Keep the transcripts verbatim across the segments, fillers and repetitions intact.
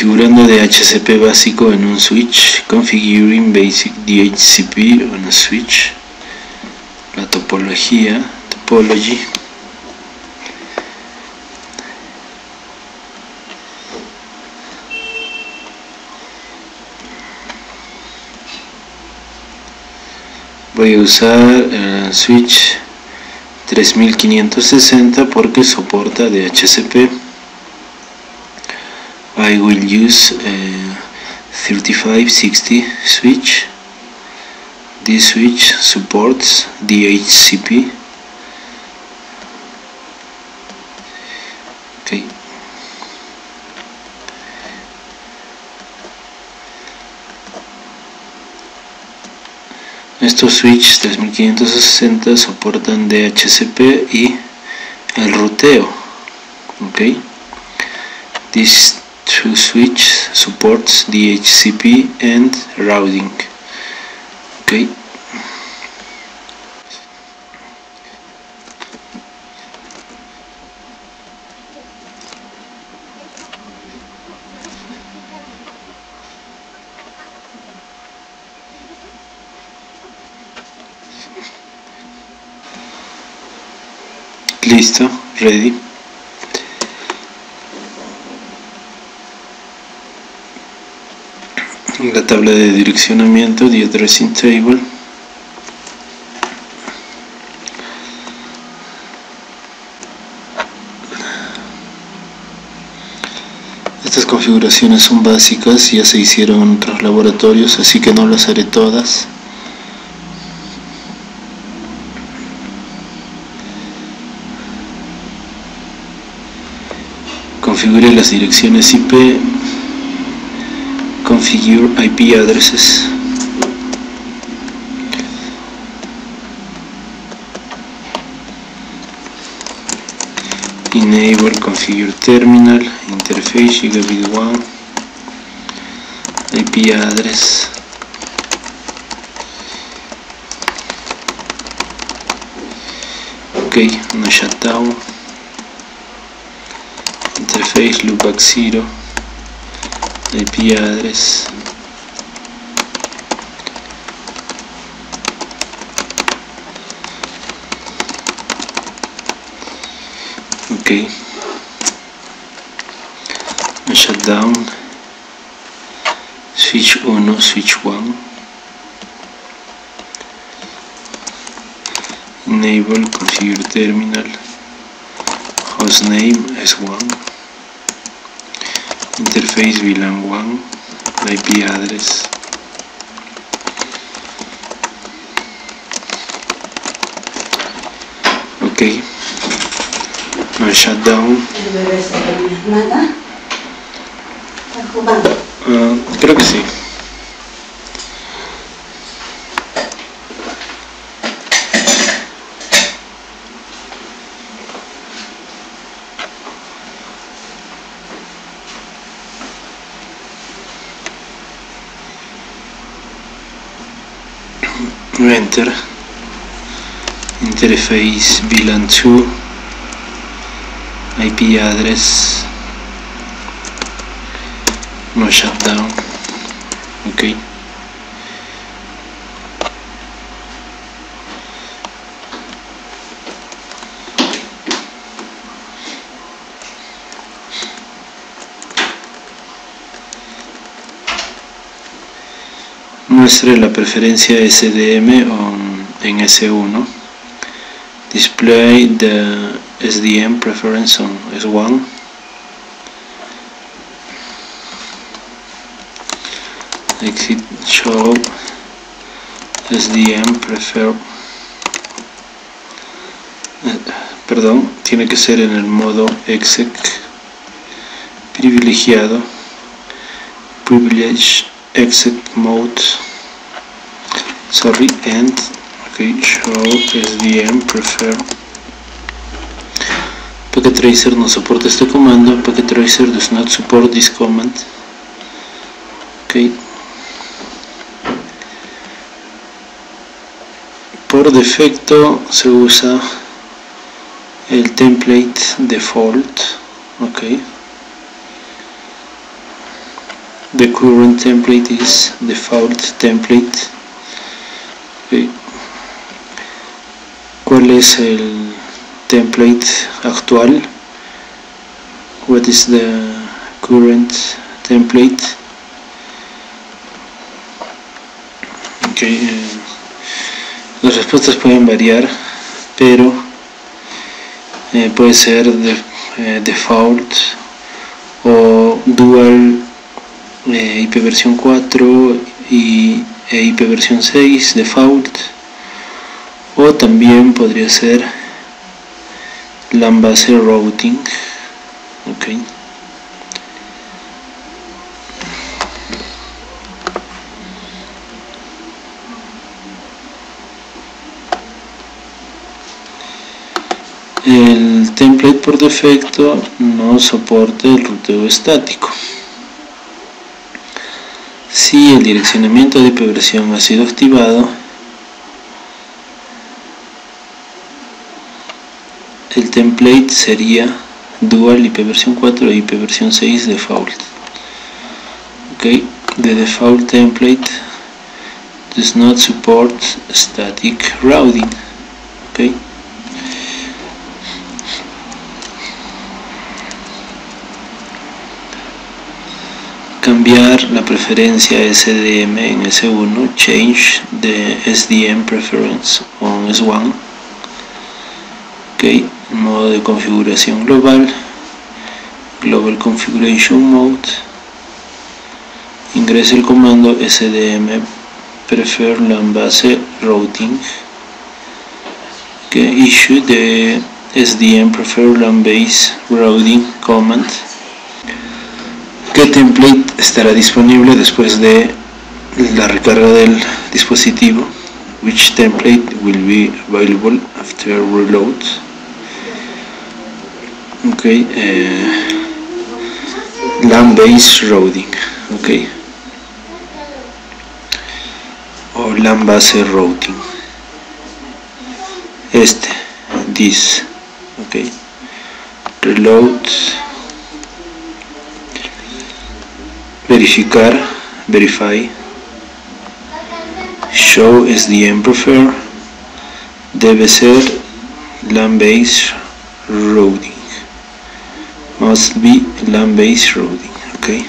Configurando D H C P básico en un switch. Configuring basic D H C P on a switch. La topología, topology. Voy a usar el switch tres mil quinientos sesenta porque soporta D H C P. I will use a thirty-five sixty switch. This switch supports D H C P. Okay. Estos switches tres mil quinientos sesenta soportan D H C P y el ruteo. Okay. This two switch supports D H C P and routing. Okay. Listo, ready. La tabla de direccionamiento, the addressing table. Estas configuraciones son básicas, ya se hicieron en otros laboratorios, así que no las haré todas. Configure las direcciones I P. Configure I P addresses. Enable configure terminal, interface gigabit one, I P address. Ok, no shutdown. Interface loopback zero, I P address. Ok, shutdown, switch one, switch one, enable configure terminal, hostname S one, interface V LAN one, I P address. Ok, no shutdown. Uh, creo que sí. Enter. Interface V LAN two, I P address, no shutdown. Ok, muestre la preferencia S D M on, en S uno. Display the S D M preference on S one. Exit show S D M prefer. Eh, perdón, tiene que ser en el modo exec privilegiado. Privilege exec mode. Sorry, and okay, show S D M prefer. Packet Tracer no soporta este comando. Packet Tracer does not support this command. Okay. Por defecto se usa el template default. Okay. the current template is default template. Okay. ¿Cuál es el template actual? What is the current template? Okay. Eh, las respuestas pueden variar, pero eh, puede ser de, eh, default o dual eh, I P versión cuatro y e I P versión seis default, o también podría ser LAN base routing. Okay. El template por defecto no soporta el ruteo estático. Si el direccionamiento de I P versión ha sido activado, el template sería dual I P versión cuatro e I P versión seis default. Okay, the default template does not support static routing. Okay. Cambiar la preferencia S D M en S uno, change the S D M preference on S uno. Ok, modo de configuración global, global configuration mode. Ingrese el comando S D M prefer LAN base routing. Ok, issue the S D M prefer LAN base routing command. ¿Qué template estará disponible después de la recarga del dispositivo? Which template will be available after reload? Ok, eh, LAN base routing, ok, o LAN base routing, este, this, ok, reload. Verificar, verify, show S D M prefer, debe ser LAN base routing, must be LAN base routing, ok.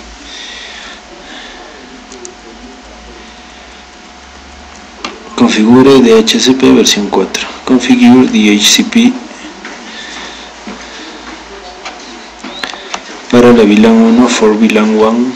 Configure D H C P versión cuatro, configure D H C P para la V LAN uno for V LAN uno.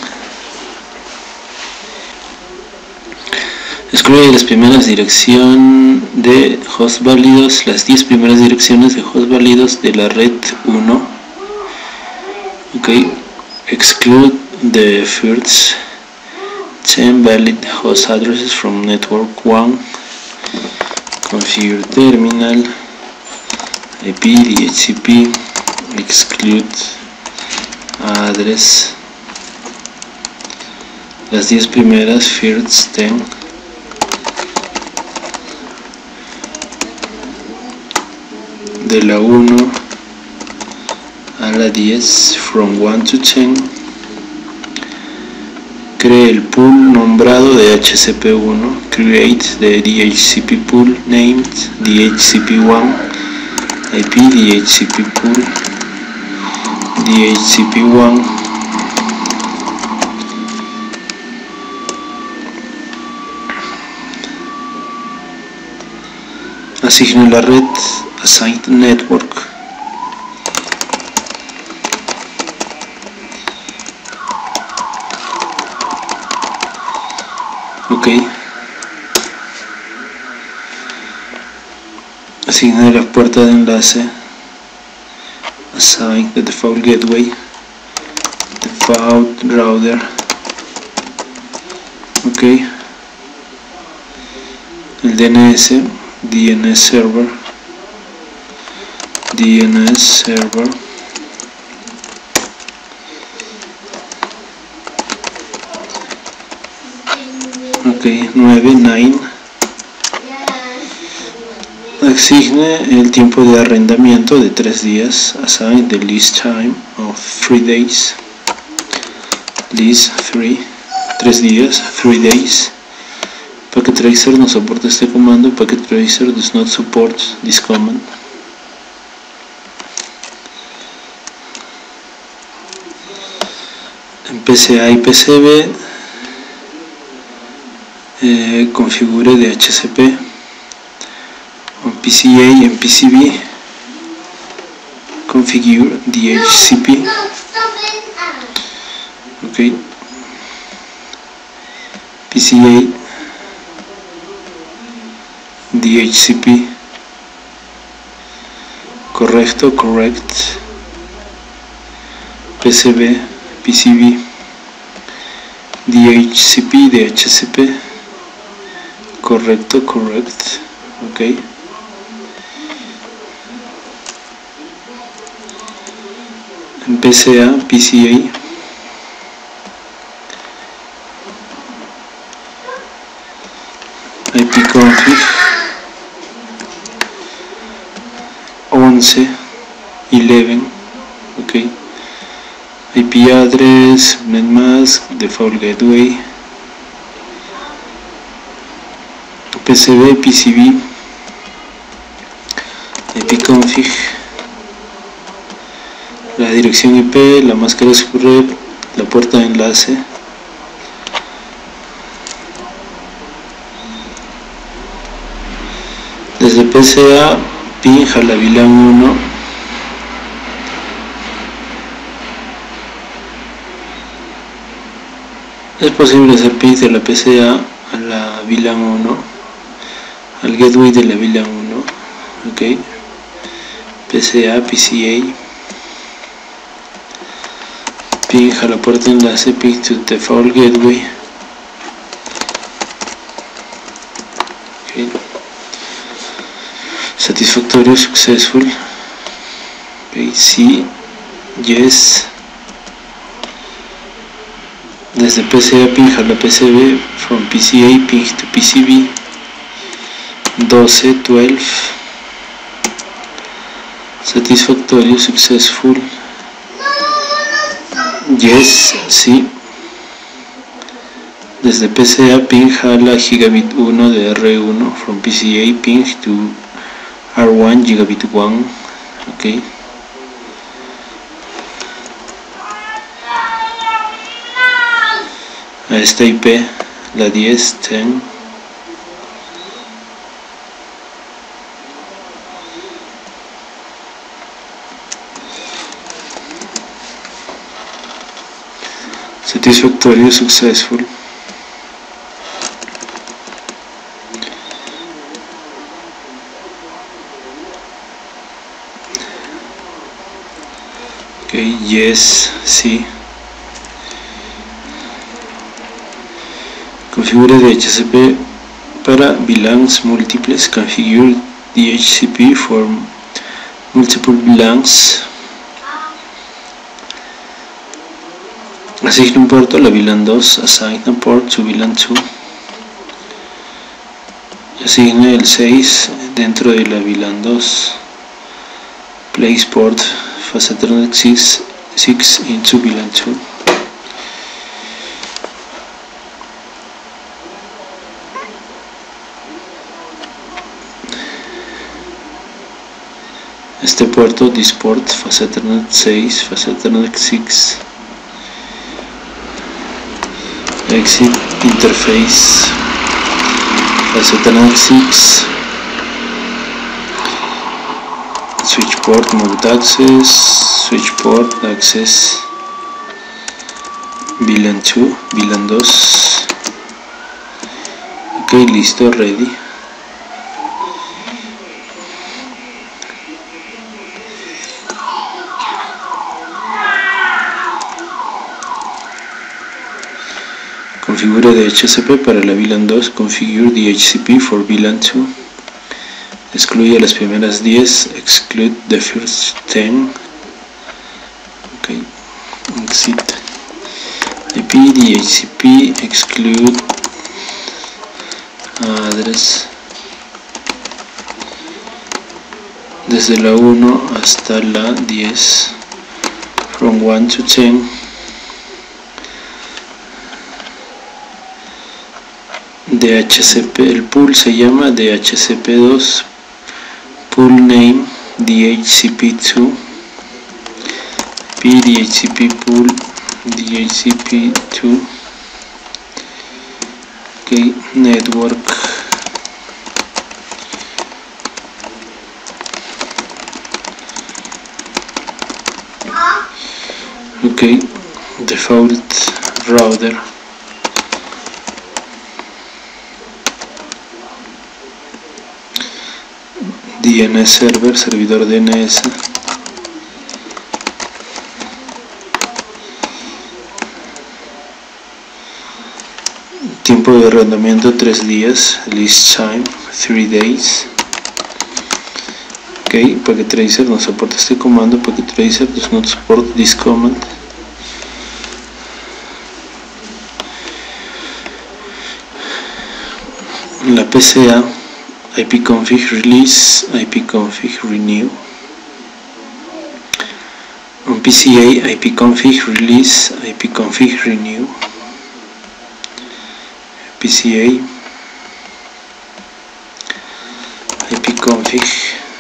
Excluye las primeras direcciones de host válidos, las diez primeras direcciones de host válidos de la red uno. Ok, exclude the first ten valid host addresses from network one. Configure terminal, I P, D H C P, exclude address, las diez primeras first ten, de la uno a la diez, from one to ten. Cree el pool nombrado de D H C P uno, create the D H C P pool named D H C P one, I P D H C P pool, D H C P one, asigne la red, assign network. Ok, asigne la puerta de enlace, assign the default gateway, default router. Ok, el D N S, D N S server, D N S server. Ok, nueve, nueve. Asigne el tiempo de arrendamiento de tres días. Assign the lease time of three days. these three, tres días, three days. Packet tracer no soporta este comando. Packet tracer does not support this command. En P C A y P C B eh, configure D H C P. En P C A y en P C B configure D H C P. Ok, P C A, D H C P, correcto, correct. P C B, P C B, D H C P, D H C P, correcto, correct. Ok, en P C A, P C A, ipconfig once, eleven, ok, I P address, netmask, default gateway, P C B, P C B, ipconfig, la dirección I P, la máscara subrep, la puerta de enlace, desde P C A, ping a la VLAN uno, es posible hacer ping de la P C A a la VLAN uno, al gateway de la VLAN uno, ok, P C A, P C A, ping a la puerta de enlace, ping to default gateway, okay. Satisfactorio, successful, okay. Sí, yes. Desde P C A ping a la P C B, from P C A ping to P C B, doce, doce, satisfactorio, successful, yes, sí. Desde P C A ping a la gigabit uno de R uno, from P C A ping to R uno, gigabit uno, ok. A esta I P, la diez, diez, satisfactorio, successful, ok, yes, sí. Configure D H C P para V LANs múltiples. Configure D H C P for multiple V LANs. Asigne un puerto a la V LAN dos. Assign a port to V LAN dos. Asigne el seis dentro de la V LAN dos. Place port Fast Ethernet six, six into V LAN dos. Este puerto, this port, Fast Ethernet seis, Fast Ethernet six, exit interface, Fast Ethernet six, switch port, mode access, switch port, access, V LAN dos, V LAN dos, ok, listo, ready. Configure D H C P para la V LAN dos. Configure D H C P for V LAN dos. Excluye las primeras diez. Exclude the first ten. Ok. Exit. I P D H C P. Exclude address. Desde la uno hasta la diez. From one to ten. D H C P, el pool se llama D H C P dos, pool name D H C P dos, P D H C P pool D H C P dos, ok, network, ok, default router, D N S server, servidor D N S, tiempo de arrendamiento tres días, list time three days, ok, packet tracer no soporta este comando, packet tracer does not support this command. La P C A, ipconfig release, ipconfig renew. On P C A, ipconfig release, ipconfig renew. P C A, ipconfig,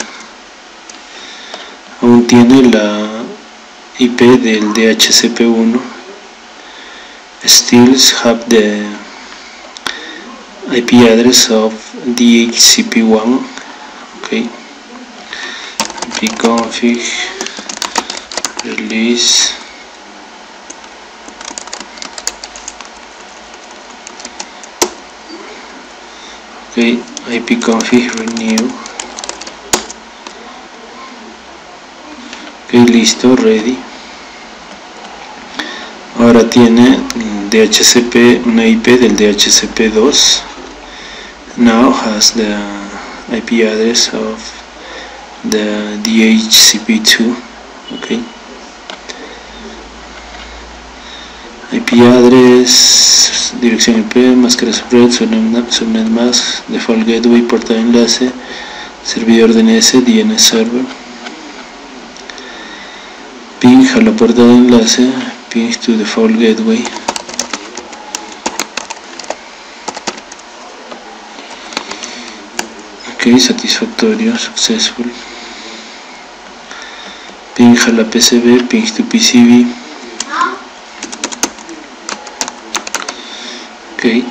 aún tiene la I P del D H C P uno, still have the I P address of D H C P one, okay, ipconfig release, ok, ipconfig renew, ok, listo, ready. Ahora tiene D H C P, una I P del D H C P dos. Now has the I P address of the D H C P two, okay. I P address, dirección I P, máscara subred, subnet mask, default gateway, puerta de enlace, servidor D N S, D N S server, ping a la puerta de enlace, ping to default gateway, ok, satisfactorio, successful, ping a la P C B, ping to P C B, ok,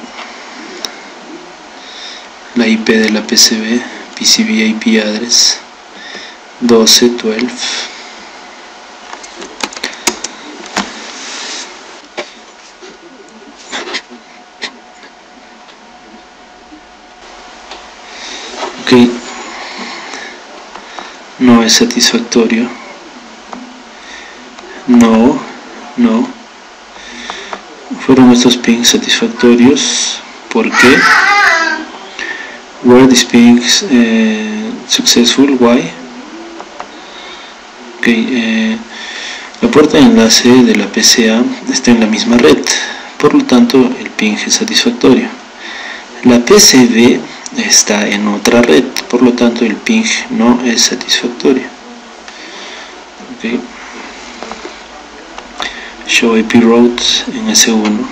la I P de la P C B, P C B I P address doce, doce, ok, no es satisfactorio, no, no, fueron estos pings satisfactorios, ¿por qué? Were these pings uh, successful? Why? Ok, eh, la puerta de enlace de la P C A está en la misma red, por lo tanto el ping es satisfactorio. La P C B está en otra red, por lo tanto el ping no es satisfactorio. Okay. Show I P routes en S uno,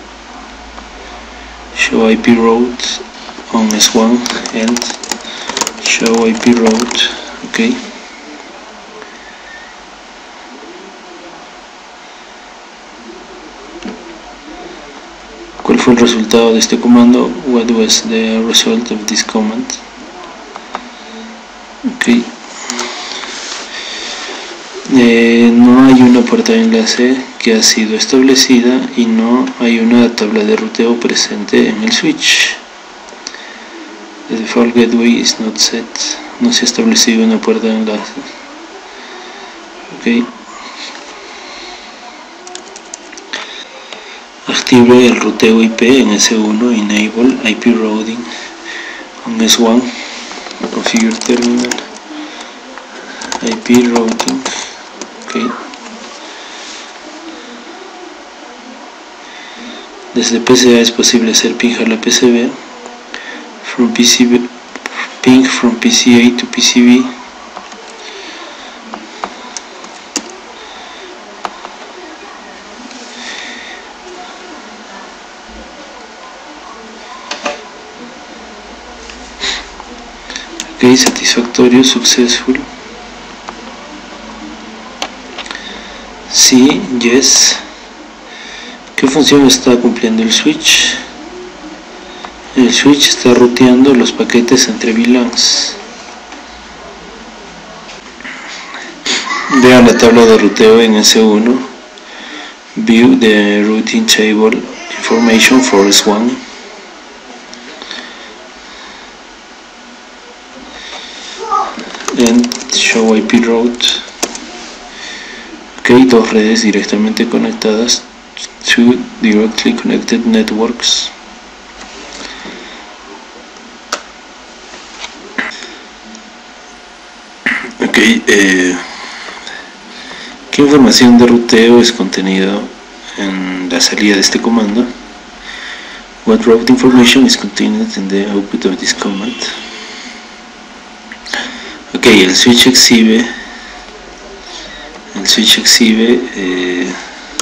show I P routes on S one and show I P route, ok. ¿Cuál fue el resultado de este comando? What was the result of this command? Ok. Eh, no hay una puerta de enlace que ha sido establecida y no hay una tabla de ruteo presente en el switch. The default gateway is not set. No se ha establecido una puerta de enlace. Ok. Active el ruteo I P en S uno. Enable I P routing on S one. Configure terminal. I P routing. Okay. Desde P C A es posible hacer ping a la P C B. From P C B, ping from P C A to P C B. Ok, satisfactorio, successful. Sí, yes. ¿Qué función está cumpliendo el switch? El switch está ruteando los paquetes entre V LANs. Vean la tabla de ruteo en S uno. View the routing table information for S one. And show I P route. Ok, dos redes directamente conectadas. Two directly connected networks. Ok, eh, ¿qué información de ruteo es contenido en la salida de este comando? What route information is contained in the output of this command? Ok, el switch exhibe el switch exhibe eh,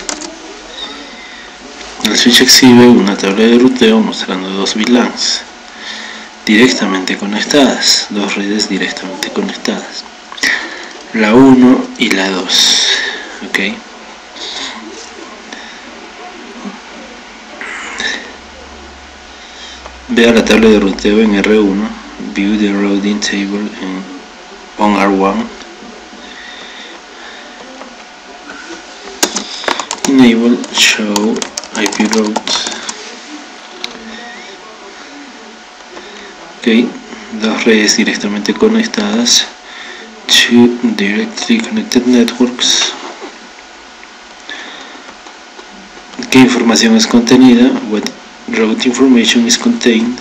el switch exhibe una tabla de ruteo mostrando dos V LANs directamente conectadas, dos redes directamente conectadas, la uno y la dos. Ok, vea la tabla de ruteo en R uno. View the routing table en, on R one. Enable show I P routes. Ok, dos redes directamente conectadas. Two directly connected networks. ¿Qué información es contenida? What route information is contained?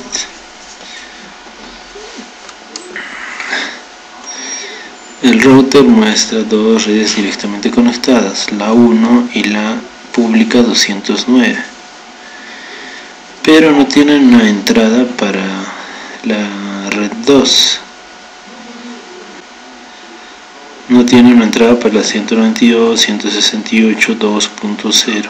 El router muestra dos redes directamente conectadas, la uno y la pública doscientos nueve, pero no tienen una entrada para la red dos. No tiene una entrada para la ciento noventa y dos, ciento sesenta y ocho, dos punto cero.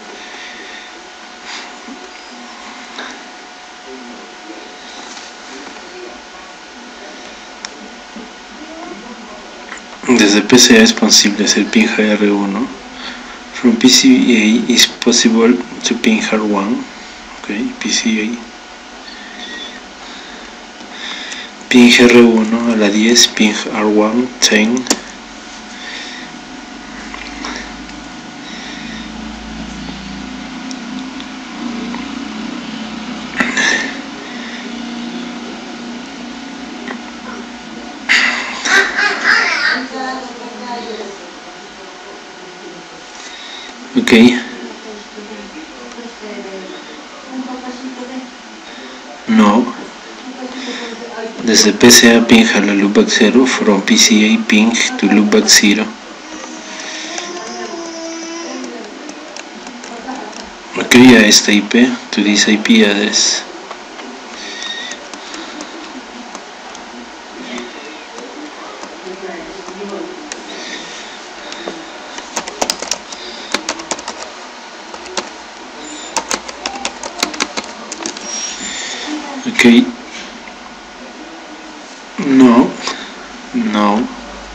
Desde P C A es posible hacer ping R uno. From P C A is possible to ping R one. Okay, P C A. Ping R uno a la diez, ping R uno, diez. Ok, no, desde P C A ping a la loopback cero, from P C A ping to loopback zero. Ok, a esta I P, to this I P address. Ok, no, no.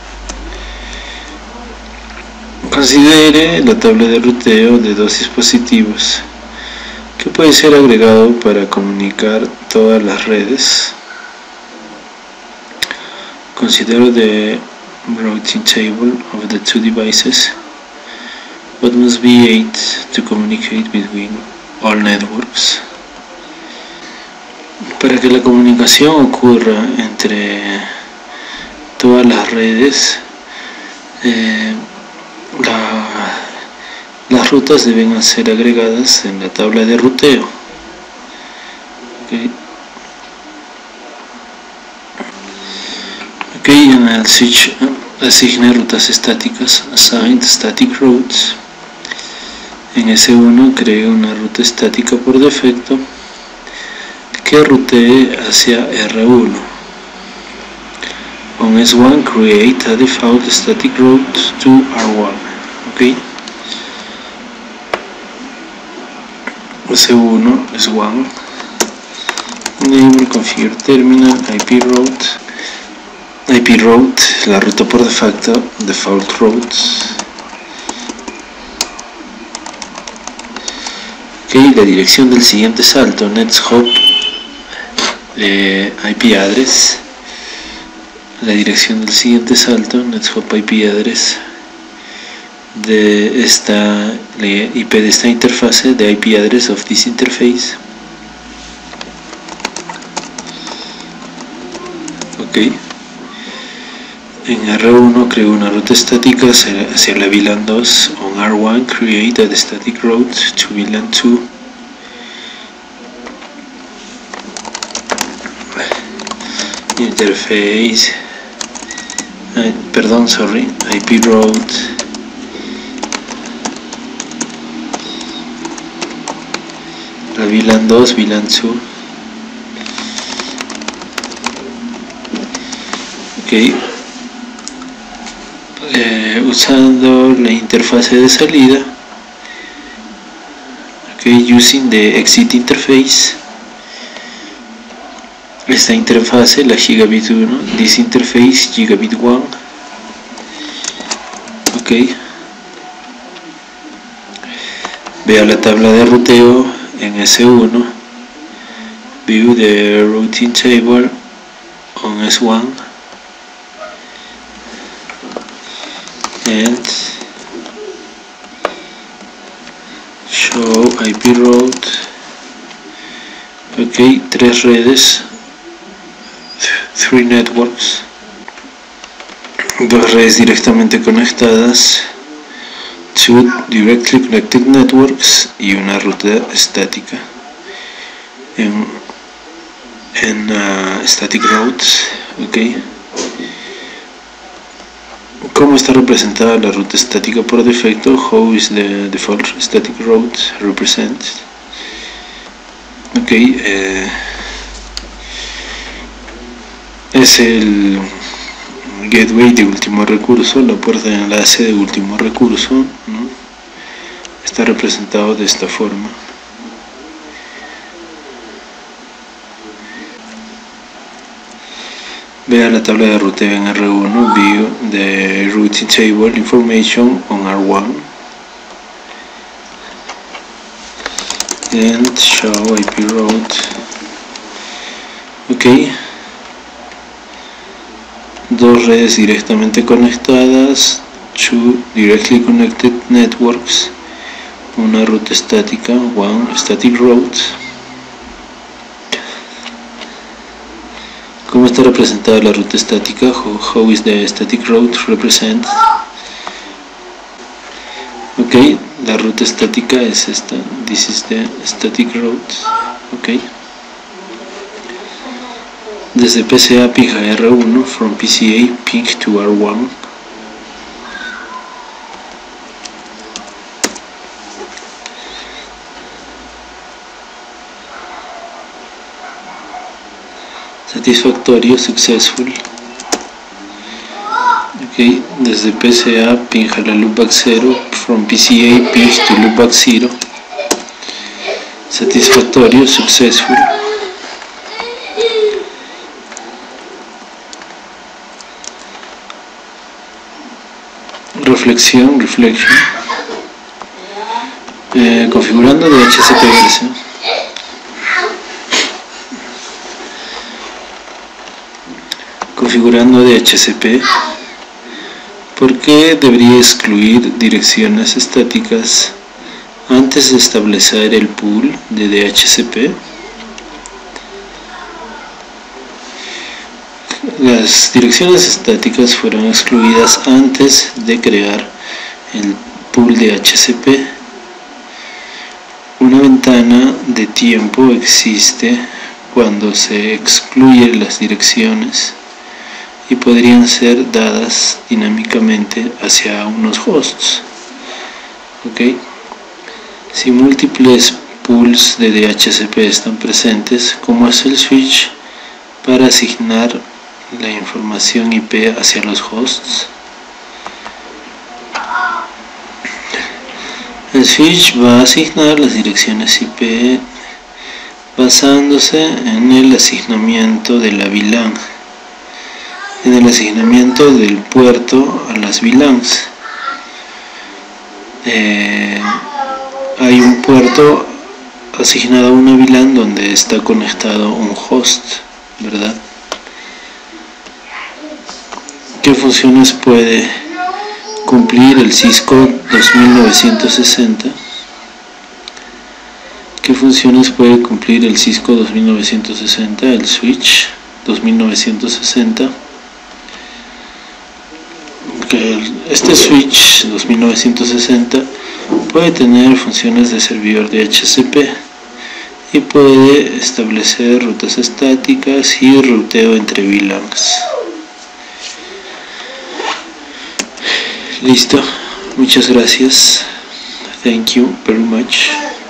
Considere la tabla de ruteo de dos dispositivos que puede ser agregado para comunicar todas las redes. Consider the routing table of the two devices. What must be eight to communicate between all networks? Para que la comunicación ocurra entre todas las redes, eh, la, las rutas deben ser agregadas en la tabla de ruteo. Okay. Ok, en el switch asigne rutas estáticas, assigned static routes. En S uno cree una ruta estática por defecto que rutee hacia R uno. On S one create a default static route to R one. Ok, S uno, S one, enable configure terminal I P route I P route, la ruta por defecto, default routes. Ok, la dirección del siguiente salto, next hop, eh, I P address. La dirección del siguiente salto, next hop I P address de esta la I P de esta interfase, de I P address of this interface. Ok, en R uno creo una ruta estática hacia, hacia la V LAN dos. On R one create a static route to V LAN two. Interface, eh, perdón, sorry, I P route la V LAN dos, V LAN two. Ok, eh, usando la interfase de salida, ok, using the exit interface. Esta interfase, la gigabit uno, this interface gigabit one. Ok, vea la tabla de ruteo en S uno, view the routing table on S one, and show I P route. Ok, tres redes, three networks, dos redes directamente conectadas, two directly connected networks y una ruta estática en, en uh, static routes. Ok, ¿cómo está representada la ruta estática por defecto? How is the default static route represented? Ok, eh, es el gateway de último recurso, la puerta de enlace de último recurso, ¿no? Está representado de esta forma. Vea la tabla de ruteo en R uno, view the routing table information on R one, and show I P route. Ok, dos redes directamente conectadas, two directly connected networks, una ruta estática, one static route. ¿Cómo está representada la ruta estática? How, how is the static route represented? Ok, la ruta estática es esta, this is the static route. Ok, desde P C A ping a R uno, from P C A ping to R one. Satisfactorio, successful. Ok, desde P C A ping a la loopback cero, from P C A ping to loopback zero. Satisfactorio, successful. Reflexión, reflection. Eh, configurando D H C P versión. Configurando D H C P. ¿Por qué debería excluir direcciones estáticas antes de establecer el pool de D H C P? Las direcciones estáticas fueron excluidas antes de crear el pool de D H C P. Una ventana de tiempo existe cuando se excluyen las direcciones y podrían ser dadas dinámicamente hacia unos hosts. ¿Okay? Si múltiples pools de D H C P están presentes, ¿cómo es el switch para asignar la información I P hacia los hosts? El switch va a asignar las direcciones I P basándose en el asignamiento de la V LAN. en el asignamiento del puerto a las V LANs. Eh, hay un puerto asignado a una V LAN donde está conectado un host, ¿verdad? ¿Qué funciones puede cumplir el Cisco dos mil novecientos sesenta? ¿Qué funciones puede cumplir el Cisco dos mil novecientos sesenta, el switch dos mil novecientos sesenta? Este switch dos mil novecientos sesenta puede tener funciones de servidor de H C P y puede establecer rutas estáticas y ruteo entre V LANs. Listo, muchas gracias. Thank you very much.